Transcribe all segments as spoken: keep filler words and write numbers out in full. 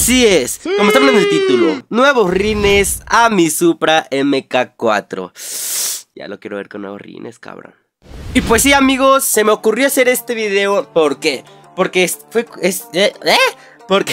Así es, sí. Como está en el título, nuevos rines a mi Supra M K cuatro. Ya lo quiero ver con nuevos rines, cabrón. Y pues sí, amigos, se me ocurrió hacer este video. ¿Por qué? Porque fue... Es, eh, ¿eh? Porque...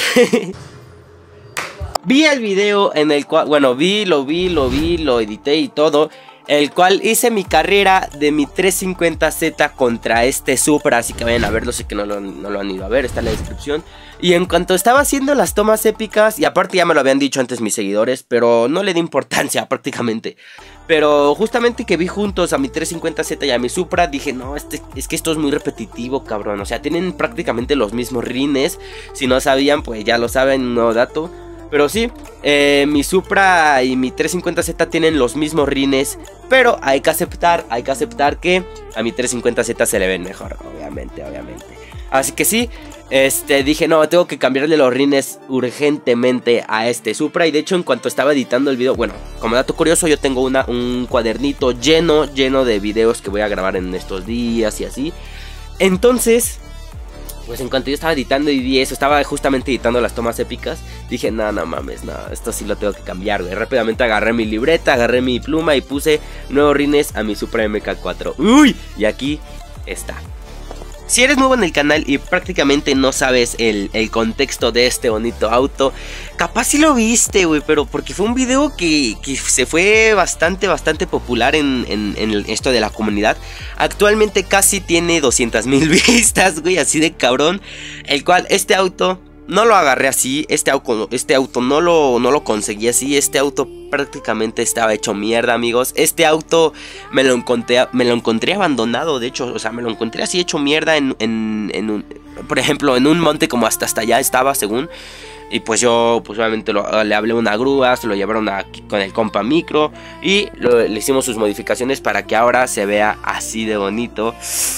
vi el video en el cual... Bueno, vi, lo vi, lo vi, lo edité y todo... El cual hice mi carrera de mi trescientos cincuenta Z contra este Supra. Así que vayan a verlo, sé que no lo, no lo han ido a ver, está en la descripción. Y en cuanto estaba haciendo las tomas épicas, y aparte ya me lo habían dicho antes mis seguidores, pero no le di importancia prácticamente. Pero justamente que vi juntos a mi trescientos cincuenta Z y a mi Supra, dije, no, este, es que esto es muy repetitivo, cabrón. O sea, tienen prácticamente los mismos rines. Si no sabían, pues ya lo saben, un nuevo dato. Pero sí, eh, mi Supra y mi trescientos cincuenta Z tienen los mismos rines. Pero hay que aceptar, hay que aceptar que a mi trescientos cincuenta Z se le ven mejor, obviamente, obviamente. Así que sí, este, dije, no, tengo que cambiarle los rines urgentemente a este Supra. Y de hecho, en cuanto estaba editando el video, bueno, como dato curioso, yo tengo una, un cuadernito lleno, lleno de videos que voy a grabar en estos días y así. Entonces... pues en cuanto yo estaba editando y vi eso, estaba justamente editando las tomas épicas, dije, no, no mames, no, esto sí lo tengo que cambiar, güey. Rápidamente agarré mi libreta, agarré mi pluma y puse nuevos rines a mi Supra M K cuatro. ¡Uy! Y aquí está. Si eres nuevo en el canal y prácticamente no sabes el, el contexto de este bonito auto, capaz si lo viste, güey, pero porque fue un video que, que se fue bastante, bastante popular en, en, en esto de la comunidad. Actualmente casi tiene doscientas mil vistas, güey, así de cabrón. El cual, este auto... no lo agarré así, este auto, este auto no, lo, no lo conseguí así. Este auto prácticamente estaba hecho mierda, amigos. Este auto me lo encontré, me lo encontré abandonado, de hecho. O sea, me lo encontré así hecho mierda en, en, en un... por ejemplo, en un monte como hasta, hasta allá estaba, según. Y pues yo, pues obviamente lo, le hablé una grúa, se lo llevaron a, con el compa micro. Y lo, le hicimos sus modificaciones para que ahora se vea así de bonito.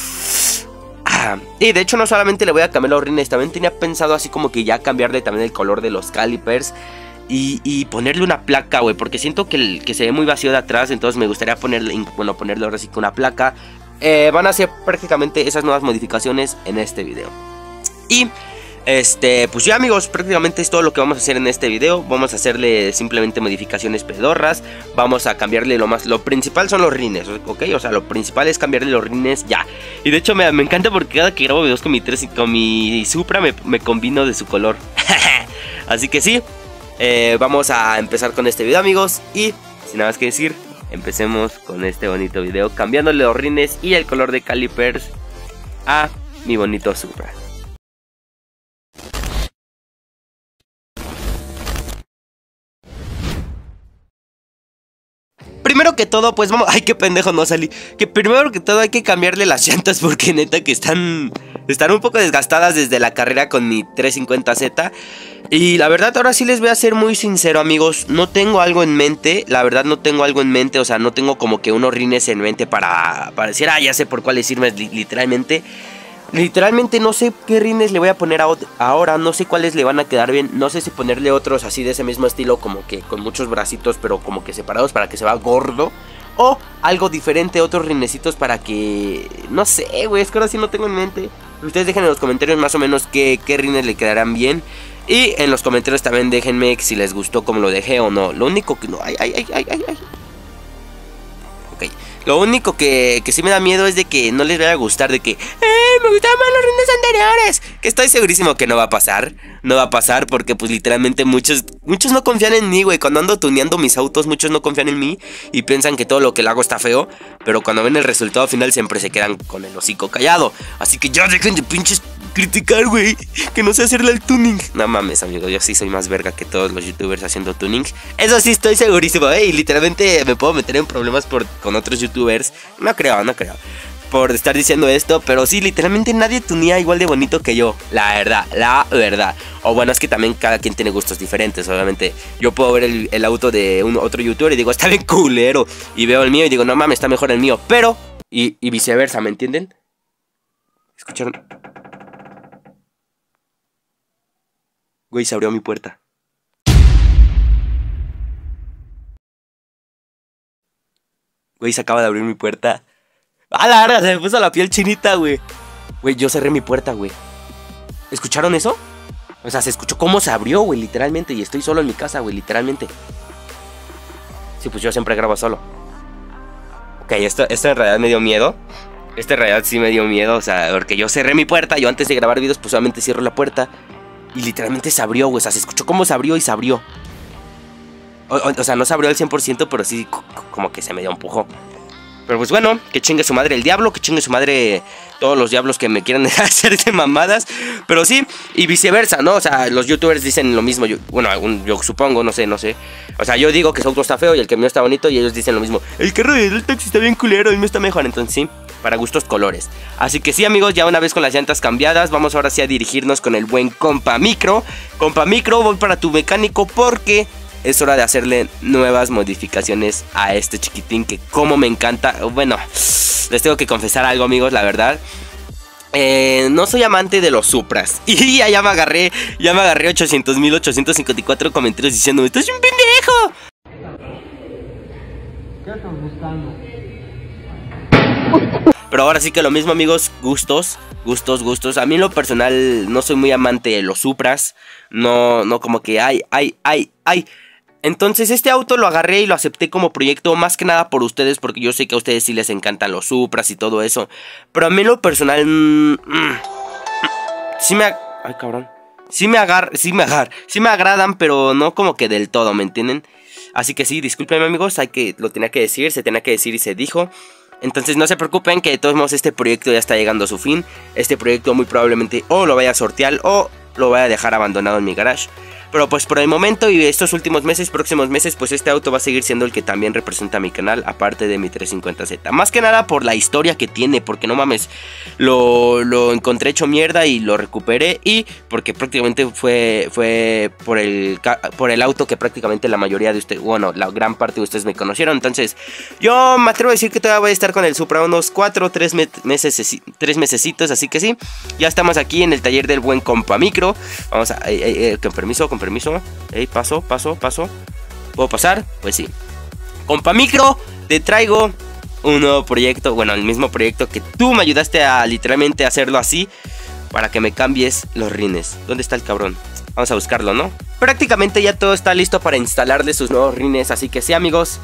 Y de hecho no solamente le voy a cambiar los rines, también tenía pensado así como que ya cambiarle también el color de los calipers. Y, y ponerle una placa, güey, porque siento que, el, que se ve muy vacío de atrás. Entonces me gustaría ponerle, bueno, ponerle ahora sí con una placa. eh, Van a hacer prácticamente esas nuevas modificaciones en este video. Y... este, pues ya, amigos, prácticamente es todo lo que vamos a hacer en este video. Vamos a hacerle simplemente modificaciones pedorras. Vamos a cambiarle lo más... lo principal son los rines, ¿ok? O sea, lo principal es cambiarle los rines ya. Y de hecho me, me encanta porque cada que grabo videos con mi, tres, con mi Supra me, me combino de su color. Así que sí, eh, vamos a empezar con este video, amigos. Y sin nada más que decir, empecemos con este bonito video, cambiándole los rines y el color de calipers a mi bonito Supra. Primero que todo, pues vamos... ay, qué pendejo, no salí. Que primero que todo hay que cambiarle las llantas porque neta que están... están un poco desgastadas desde la carrera con mi trescientos cincuenta Z. Y la verdad, ahora sí les voy a ser muy sincero, amigos. No tengo algo en mente, la verdad no tengo algo en mente. O sea, no tengo como que unos rines en mente para, para decir, ah, ya sé por cuáles irme, literalmente. Literalmente no sé qué rines le voy a poner a ahora, no sé cuáles le van a quedar bien. No sé si ponerle otros así de ese mismo estilo, como que con muchos bracitos pero como que separados para que se vea gordo. O algo diferente, otros rinecitos para que... no sé, güey, es que ahora sí no tengo en mente. Ustedes dejen en los comentarios más o menos qué, qué rines le quedarán bien. Y en los comentarios también déjenme si les gustó como lo dejé o no. Lo único que no... ay, ay, ay, ay, ay, ay. Ok. Lo único que, que sí me da miedo es de que no les vaya a gustar, de que ¡eh! Me gustaban más los rines anteriores. Que estoy segurísimo que no va a pasar. No va a pasar porque pues literalmente muchos Muchos no confían en mí, güey. Cuando ando tuneando mis autos, muchos no confían en mí y piensan que todo lo que le hago está feo. Pero cuando ven el resultado final siempre se quedan con el hocico callado. Así que ya dejen de pinches criticar, güey, que no sé hacerle el tuning. No mames, amigo, yo sí soy más verga que todos los youtubers haciendo tuning. Eso sí estoy segurísimo, eh. Y literalmente me puedo meter en problemas por, con otros youtubers. No creo, no creo por estar diciendo esto, pero sí, literalmente nadie tunea igual de bonito que yo. La verdad, la verdad. O bueno, es que también cada quien tiene gustos diferentes. Obviamente, yo puedo ver el, el auto de un otro youtuber y digo, está bien culero. Y veo el mío y digo, no mames, está mejor el mío. Pero, y, y viceversa, ¿me entienden? ¿Escucharon? Güey, se abrió mi puerta. Güey, se acaba de abrir mi puerta. ¡A la verga! Se me puso la piel chinita, güey. Güey, yo cerré mi puerta, güey. ¿Escucharon eso? O sea, se escuchó cómo se abrió, güey, literalmente. Y estoy solo en mi casa, güey, literalmente. Sí, pues yo siempre grabo solo. Ok, esto, esto en realidad me dio miedo. Esto en realidad sí me dio miedo, o sea, porque yo cerré mi puerta. Yo antes de grabar videos, pues solamente cierro la puerta. Y literalmente se abrió, güey, o sea, se escuchó cómo se abrió y se abrió. O, o, o sea, no se abrió al cien por ciento, pero sí como que se me dio un empujón. Pero pues bueno, que chingue su madre el diablo, que chingue su madre todos los diablos que me quieran hacer de mamadas. Pero sí, y viceversa, ¿no? O sea, los youtubers dicen lo mismo, yo, bueno, algún, yo supongo, no sé, no sé. O sea, yo digo que su auto está feo y el que mío está bonito y ellos dicen lo mismo. El carro del taxi está bien culero y el mío está mejor, entonces sí, para gustos colores. Así que sí, amigos, ya una vez con las llantas cambiadas, vamos ahora sí a dirigirnos con el buen compa Micro. Compa Micro, voy para tu mecánico porque es hora de hacerle nuevas modificaciones a este chiquitín que como me encanta. Bueno, les tengo que confesar algo, amigos, la verdad. Eh, no soy amante de los Supras. Y ya, ya me agarré, ya me agarré ochocientos mil ochocientos cincuenta y cuatro comentarios diciendo, ¡estás un pendejo! ¿Qué estás buscando? Pero ahora sí que lo mismo, amigos, gustos, gustos, gustos. A mí en lo personal no soy muy amante de los Supras. No, no como que, ay, ay, ay, ay. Entonces este auto lo agarré y lo acepté como proyecto más que nada por ustedes, porque yo sé que a ustedes sí les encantan los Supras y todo eso. Pero a mí en lo personal, mmm, mmm, sí me... Ay, cabrón. Sí me agar... Sí me agar... Sí me agradan, pero no como que del todo, ¿me entienden? Así que sí, discúlpenme, amigos, hay que... Lo tenía que decir, se tenía que decir y se dijo. Entonces no se preocupen que de todos modos este proyecto ya está llegando a su fin. Este proyecto muy probablemente o lo vaya a sortear o lo voy a dejar abandonado en mi garage. Pero pues por el momento y estos últimos meses, próximos meses, pues este auto va a seguir siendo el que también representa mi canal, aparte de mi trescientos cincuenta Z. Más que nada por la historia que tiene, porque no mames, lo, lo encontré hecho mierda y lo recuperé. Y porque prácticamente fue, fue por, el, por el auto que prácticamente la mayoría de ustedes, bueno, la gran parte de ustedes me conocieron. Entonces yo me atrevo a decir que todavía voy a estar con el Supra unos cuatro o tres meses, tres mesecitos. Así que sí, ya estamos aquí en el taller del buen compa Micro. Vamos a, eh, eh, con permiso, con permiso. Ey, paso, paso, paso. ¿Puedo pasar? Pues sí. Compa Micro, te traigo un nuevo proyecto. Bueno, el mismo proyecto que tú me ayudaste a literalmente hacerlo así, para que me cambies los rines. ¿Dónde está el cabrón? Vamos a buscarlo, ¿no? Prácticamente ya todo está listo para instalarle sus nuevos rines. Así que sí, amigos,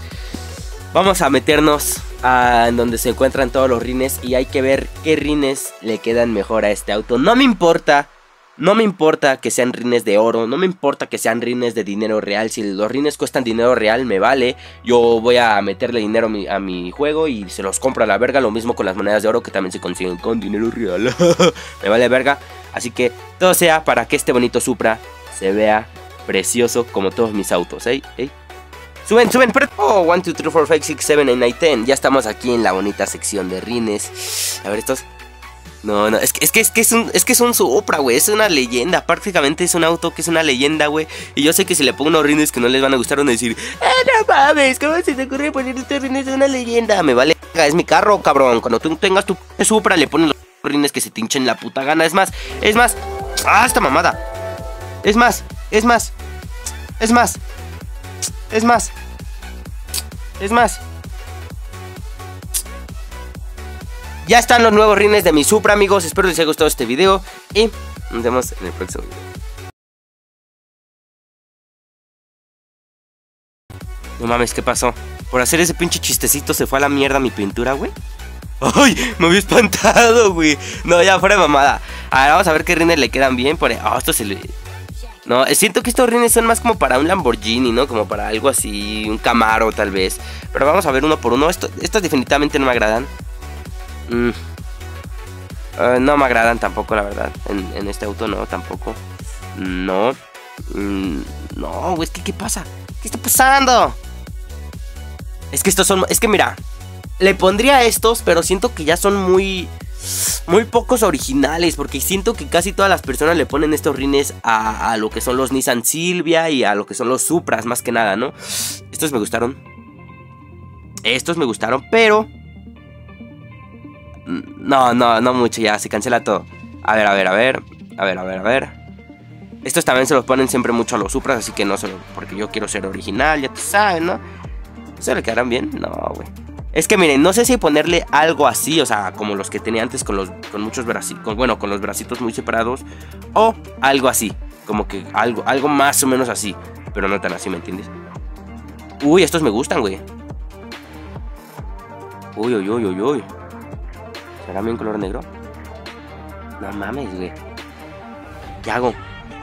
vamos a meternos a en donde se encuentran todos los rines y hay que ver qué rines le quedan mejor a este auto. No me importa. No me importa que sean rines de oro, no me importa que sean rines de dinero real. Si los rines cuestan dinero real, me vale. Yo voy a meterle dinero a mi, a mi juego y se los compro a la verga. Lo mismo con las monedas de oro que también se consiguen con dinero real. Me vale verga. Así que todo sea para que este bonito Supra se vea precioso como todos mis autos, ¿eh? ¿Eh? Suben, suben. Oh, uno, dos, tres, cuatro, cinco, seis, siete, ocho, nueve, diez. Ya estamos aquí en la bonita sección de rines. A ver estos... No, no, es que es, que, es, que es, un, es que es un Supra, güey, es una leyenda, prácticamente es un auto que es una leyenda, güey. Y yo sé que si le pongo unos rines que no les van a gustar, van a decir, ¡ah, no mames! ¿Cómo se te ocurre poner estos rines de una leyenda? Me vale, es mi carro, cabrón. Cuando tú tengas tu Supra, le pones los rines que se te hinchen la puta gana. Es más, es más, ¡ah, esta mamada! Es más, es más, es más, es más, es más. Ya están los nuevos rines de mi Supra, amigos. Espero les haya gustado este video y nos vemos en el próximo video. No mames, ¿qué pasó? Por hacer ese pinche chistecito se fue a la mierda mi pintura, güey. ¡Ay! Me había espantado, güey. No, ya fuera de mamada. A ver, vamos a ver qué rines le quedan bien. Por... Oh, esto se le... No, siento que estos rines son más como para un Lamborghini, ¿no? Como para algo así, un Camaro tal vez. Pero vamos a ver uno por uno. Esto, estos definitivamente no me agradan. Mm. Uh, no me agradan tampoco, la verdad. En, en este auto no, tampoco. No. Mm, no, güey, es que ¿qué pasa? ¿Qué está pasando? Es que estos son... Es que mira, le pondría estos, pero siento que ya son muy... Muy pocos originales, porque siento que casi todas las personas le ponen estos rines a, a lo que son los Nissan Silvia y a lo que son los Supras, más que nada, ¿no? Estos me gustaron. Estos me gustaron, pero... No, no, no mucho, ya, se cancela todo. A ver, a ver, a ver. A ver, a ver, a ver. Estos también se los ponen siempre mucho a los Supras, así que no solo porque yo quiero ser original, ya tú sabes, ¿no? ¿Se le quedarán bien? No, güey. Es que miren, no sé si ponerle algo así, o sea, como los que tenía antes con los con muchos bracitos, bueno, con los bracitos muy separados, o algo así, Como que algo, algo más o menos así. Pero no tan así, ¿me entiendes? Uy, estos me gustan, güey. Uy, uy, uy, uy, uy. ¿Será bien color negro? No mames, güey. ¿Qué hago?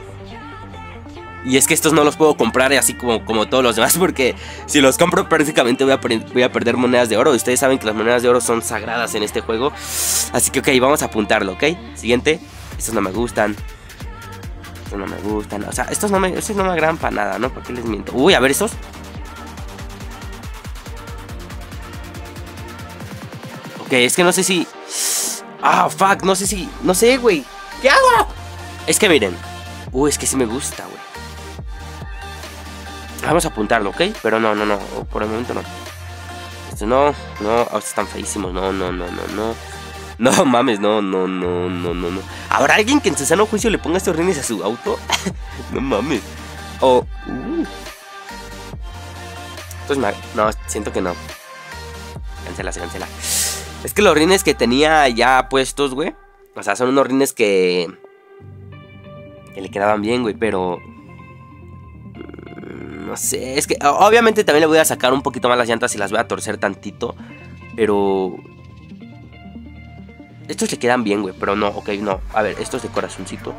Y es que estos no los puedo comprar así como, como todos los demás, porque si los compro prácticamente voy a, voy a perder monedas de oro. Ustedes saben que las monedas de oro son sagradas en este juego. Así que ok, vamos a apuntarlo, ¿ok? Siguiente. Estos no me gustan. Estos no me gustan. O sea, estos no me, estos no me agradan para nada, ¿no? ¿Por qué les miento? Uy, a ver estos. Ok, es que no sé si... Ah, fuck, no sé si... No sé, güey. ¿Qué hago? Es que miren. Uy, es que sí me gusta, güey. Vamos a apuntarlo, ¿ok? Pero no, no, no. Por el momento no. Esto no, no. Estos están feísimos. No, no, no, no, no. No mames, no, no, no, no, no, no. ¿Habrá alguien que en su sano juicio le ponga estos rines a su auto? No mames. O... Uh. Esto es mal. No, siento que no. Cancela, se cancela. Es que los rines que tenía ya puestos, güey. O sea, son unos rines que... Que le quedaban bien, güey, pero... No sé, es que obviamente también le voy a sacar un poquito más las llantas y las voy a torcer tantito. Pero... Estos le quedan bien, güey, pero no, ok, no. A ver, estos de corazoncito.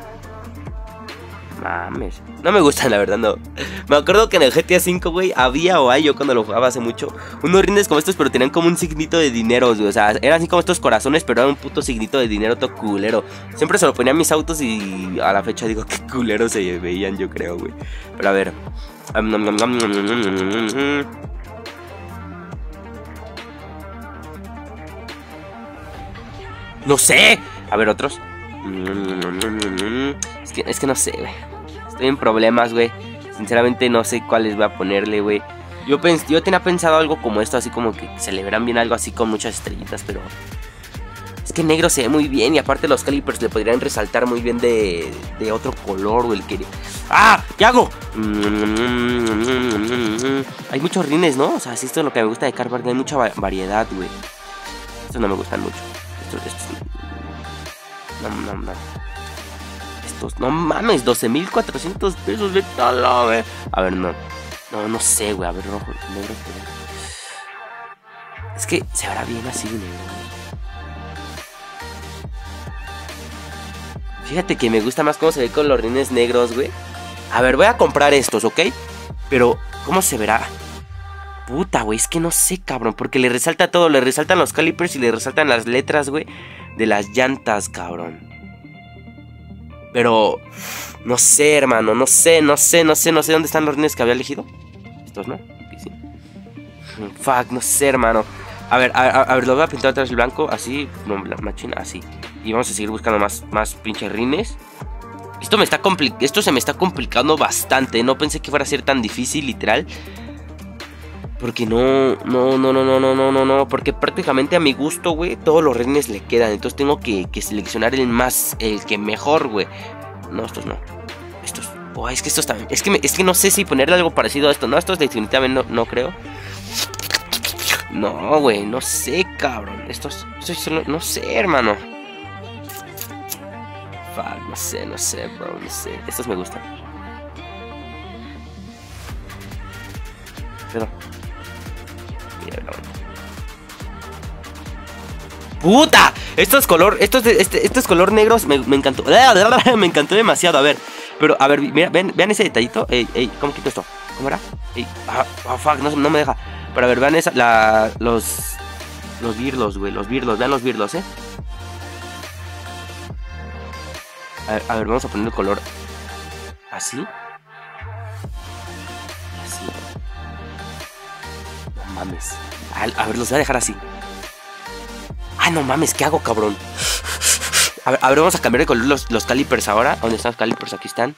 Mames. No me gustan, la verdad, no. Me acuerdo que en el G T A cinco, güey, había o hay, yo cuando lo jugaba hace mucho, unos rines como estos, pero tenían como un signito de dinero, güey. O sea, eran así como estos corazones, pero era un puto signito de dinero todo culero. Siempre se lo ponía a mis autos y a la fecha digo que culeros se veían, yo creo, güey. Pero a ver. No sé. A ver, otros. Es que, es que no sé, güey. Estoy en problemas, güey. Sinceramente no sé cuáles voy a ponerle, güey. Yo, pens yo tenía pensado algo como esto, así como que se le verán bien algo así con muchas estrellitas, pero... Es que negro se ve muy bien y aparte los calipers le podrían resaltar muy bien de, de otro color, güey. El que... ¡Ah! ¿Qué hago? Hay muchos rines, ¿no? O sea, si esto es lo que me gusta de Car Bargain, hay mucha va variedad, güey. Estos no me gustan mucho. Estos... estos... No, no, no. Estos... No mames, doce mil cuatrocientos pesos de tala, güey. A ver, no. No, no sé, güey. A ver, rojo, negro, negro. Es que se verá bien así, negro, güey. Fíjate que me gusta más cómo se ve con los rines negros, güey. A ver, voy a comprar estos, ¿ok? Pero, ¿cómo se verá? Puta, güey, es que no sé, cabrón. Porque le resalta todo, le resaltan los calipers y le resaltan las letras, güey, de las llantas, cabrón. Pero, no sé, hermano, no sé, no sé, no sé, no sé dónde están los rines que había elegido. Estos, ¿no? Aquí sí. Fuck, no sé, hermano. A ver, a, a, a ver, lo voy a pintar atrás el blanco, así, no, machina, así. Y vamos a seguir buscando más, más pinches rines. Esto me está compli- Esto se me está complicando bastante. No pensé que fuera a ser tan difícil, literal. Porque no, no, no, no, no, no, no, no, no. Porque prácticamente a mi gusto, güey, todos los rines le quedan. Entonces tengo que, que seleccionar el más, el que mejor, güey. No, estos no. Estos. Oh, es que estos también. Es que, me, es que no sé si ponerle algo parecido a esto. No, estos definitivamente no, no creo. No, güey, no sé, cabrón. Estos, estos solo, no sé, hermano. Fuck, no sé, no sé, bro, no sé. Estos me gustan. Pero... ¡Puta! Esto es color, esto es, este, esto es color negro, me, me encantó. Me encantó demasiado, a ver. Pero, a ver, mira, ven, vean ese detallito. Ey, ey, ¿cómo quito esto? ¿Cómo era? Ey, ah, oh, fuck, no, no me deja. Pero a ver, vean esa, la, los... Los birlos, güey, los birlos, vean los birlos, eh. A ver, a ver, vamos a poner el color así. Así. No mames. A, a ver, los voy a dejar así. Ah, no mames, ¿qué hago, cabrón? A ver, a ver, vamos a cambiar de color los, los calipers ahora. ¿Dónde están los calipers? Aquí están.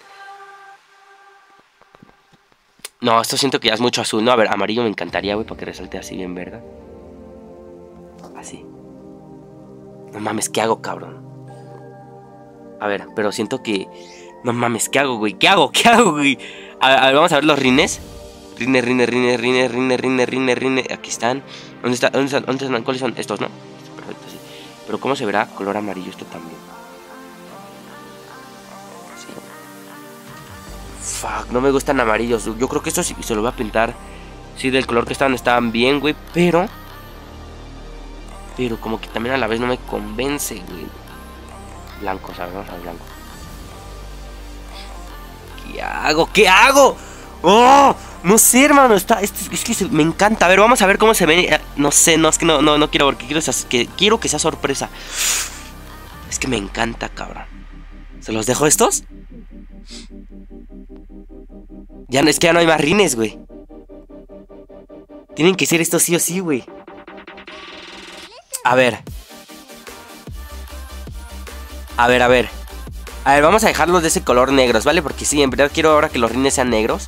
No, esto siento que ya es mucho azul, ¿no? A ver, amarillo me encantaría, güey, para que resalte así bien, ¿verdad? Así. No mames, ¿qué hago, cabrón? A ver, pero siento que... No mames, ¿qué hago, güey? ¿Qué hago? ¿Qué hago, güey? A ver, a ver, vamos a ver los rines. Rines, rines, rines, rines, rines, rines, rines, rines. Aquí están. ¿Dónde están? ¿Dónde están? ¿Dónde están? ¿Cuáles son? Estos, ¿no? Perfecto, sí. Pero ¿cómo se verá? Color amarillo esto también. Sí. Fuck, no me gustan amarillos. Yo creo que esto sí se lo voy a pintar. Sí, del color que estaban, estaban bien, güey. Pero... Pero como que también a la vez no me convence, güey. Blanco, ¿sabes? Vamos a ver blanco. ¿Qué hago? ¿Qué hago? ¡Oh! No sé, hermano. Está, es, es que se, me encanta. A ver, vamos a ver cómo se ve. No sé, no, es que no, no, no quiero porque quiero que, quiero que sea sorpresa. Es que me encanta, cabrón. ¿Se los dejo estos? Ya no, es que ya no hay más rines, güey. Tienen que ser estos sí o sí, güey. A ver. A ver, a ver. A ver, vamos a dejarlos de ese color negros, ¿vale? Porque sí, en verdad quiero ahora que los rines sean negros.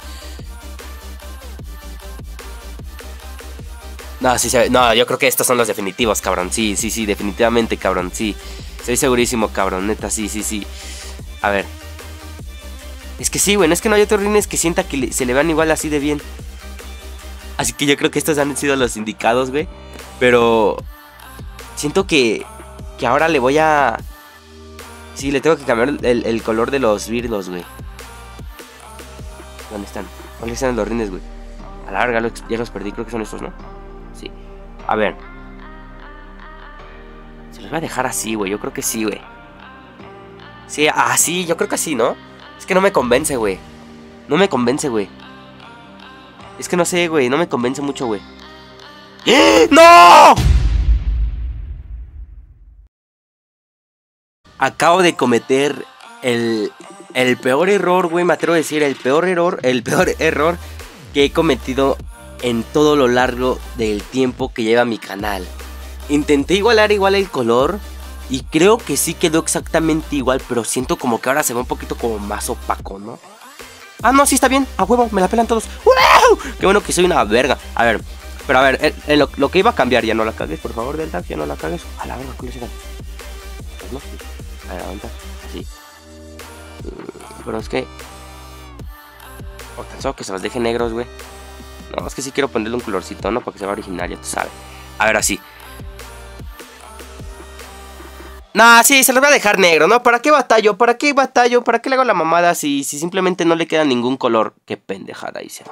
No, sí se ve. No, yo creo que estos son los definitivos, cabrón. Sí, sí, sí, definitivamente, cabrón. Sí, estoy segurísimo, cabrón. Neta, sí, sí, sí. A ver. Es que sí, güey, no es que no hay otros rines que sienta que le, se le vean igual así de bien. Así que yo creo que estos han sido los indicados, güey. Pero... Siento que... Que ahora le voy a... Sí, le tengo que cambiar el, el color de los virlos, güey. ¿Dónde están? ¿Dónde están los rines, güey? A la larga ya los perdí, creo que son estos, ¿no? Sí. A ver. Se los voy a dejar así, güey. Yo creo que sí, güey. Sí, así, yo creo que así, ¿no? Es que no me convence, güey. No me convence, güey. Es que no sé, güey. No me convence mucho, güey. ¡No! Acabo de cometer el, el peor error, güey. Me atrevo a decir el peor error. El peor error que he cometido en todo lo largo del tiempo que lleva mi canal. Intenté igualar igual el color. Y creo que sí quedó exactamente igual. Pero siento como que ahora se ve un poquito como más opaco, ¿no? Ah, no, sí está bien. A huevo, me la pelan todos. ¡Wow! Qué bueno que soy una verga. A ver, pero a ver, eh, eh, lo, lo que iba a cambiar, ya no la cagues, por favor, Delta, ya no la cagues. A la verga, ¿cuál es el? ¿No? A ver, aguanta. Así. Pero es que... O tan solo que se los deje negros, güey. No, es que sí quiero ponerle un colorcito, ¿no? Para que se vea original, ya tú sabes. A ver, así. Nah, sí, se los voy a dejar negro, ¿no? ¿Para qué batallo? ¿Para qué batallo? ¿Para qué le hago la mamada si, si simplemente no le queda ningún color? Qué pendejada hice.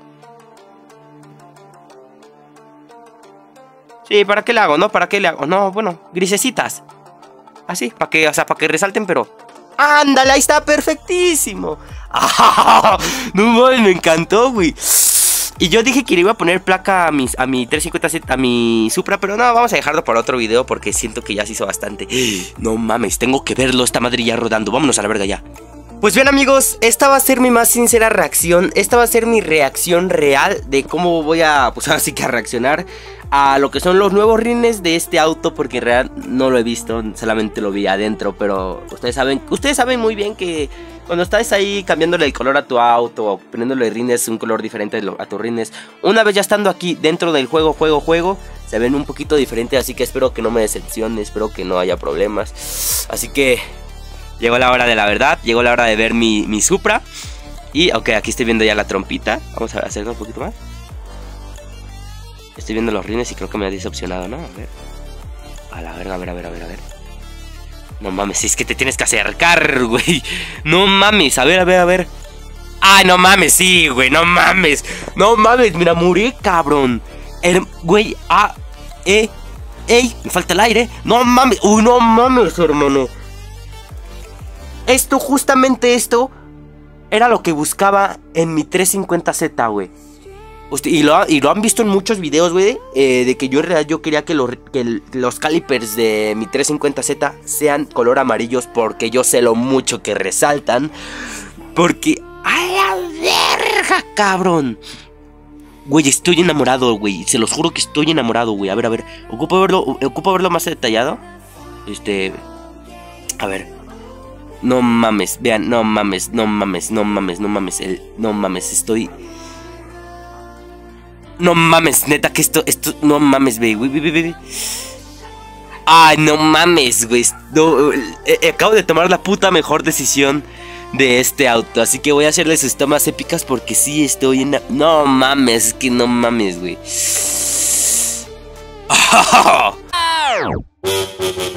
Sí, ¿para qué le hago? ¿No? ¿Para qué le hago? No, bueno, grisecitas. Así, para que, o sea, para que resalten, pero... ¡Ándale! Ahí está, perfectísimo. ¡Ah! No mames, me encantó, güey. Y yo dije que le iba a poner placa a, mis, a mi trescientos cincuenta Z, a mi Supra, pero no, vamos a dejarlo para otro video porque siento que ya se hizo bastante. No mames, tengo que verlo, esta madre ya rodando. Vámonos a la verga ya. Pues bien, amigos, esta va a ser mi más sincera reacción. Esta va a ser mi reacción real de cómo voy a, pues ahora sí que a reaccionar a lo que son los nuevos rines de este auto, porque en realidad no lo he visto, solamente lo vi adentro, pero ustedes saben, ustedes saben muy bien que cuando estás ahí cambiándole el color a tu auto o poniéndole rines un color diferente a tus rines, una vez ya estando aquí dentro del juego, juego, juego, se ven un poquito diferentes, así que espero que no me decepcione, espero que no haya problemas. Así que llegó la hora de la verdad, llegó la hora de ver mi, mi Supra. Y ok, aquí estoy viendo ya la trompita, vamos a hacerlo un poquito más. Estoy viendo los rines y creo que me ha decepcionado, ¿no? A ver. A la verga, a ver, a ver, a ver, a ver. No mames, es que te tienes que acercar, güey. No mames, a ver, a ver, a ver. Ay, no mames, sí, güey, no mames. No mames, mira, morí, cabrón. El, güey, ah, eh, ey, me falta el aire. No mames, uy, no mames, hermano. Esto, justamente esto, era lo que buscaba en mi trescientos cincuenta Z, güey. Y lo, y lo han visto en muchos videos, güey, eh, de que yo en realidad yo quería que, lo, que el, los calipers de mi trescientos cincuenta Z sean color amarillos, porque yo sé lo mucho que resaltan. Porque... ¡a la verga, cabrón! Güey, estoy enamorado, güey. Se los juro que estoy enamorado, güey. A ver, a ver. ¿Ocupo verlo, ocupo verlo más detallado? Este... A ver. No mames, vean, no mames, no mames, no mames, no mames. El, no mames, estoy... No mames, neta que esto, esto, no mames, güey, güey, güey, güey. Ay, no mames, güey. No, eh, acabo de tomar la puta mejor decisión de este auto. Así que voy a hacerles sus tomas épicas porque sí estoy en... No mames, es que no mames, güey. Oh.